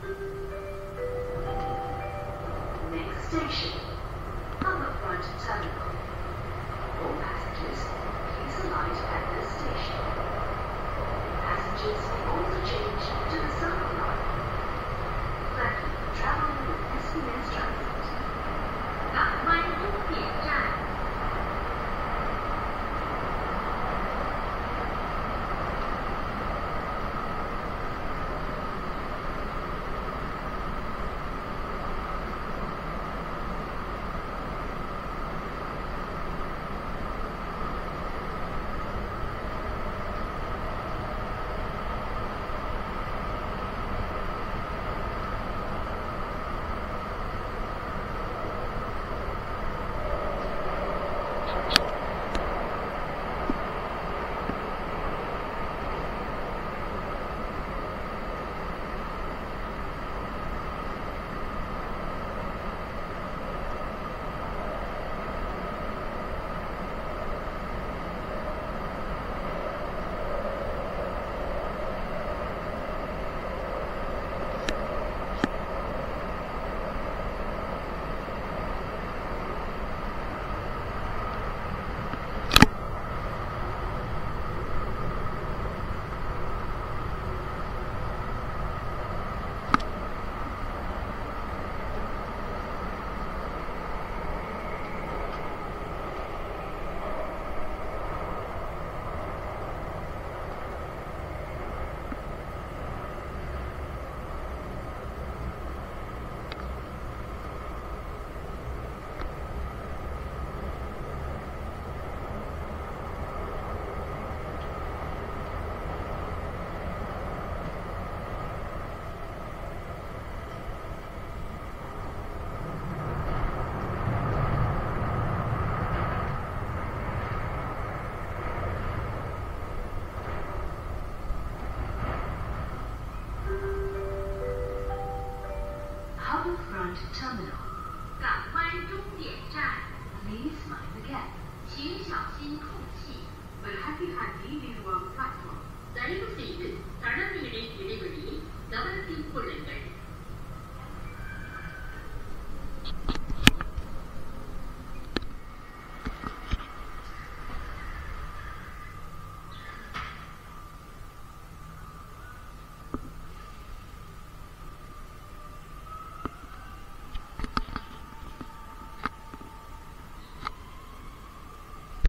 Next station, Harbourfront Terminal. All passengers, please alight at this station. Passengers may also change to the Circle Line. Thank you for traveling with SBS Transit. 港湾终点站。Harbourfront Terminal. 港湾终点站。Please mind the gap. 请小心空气。We're happy to have you before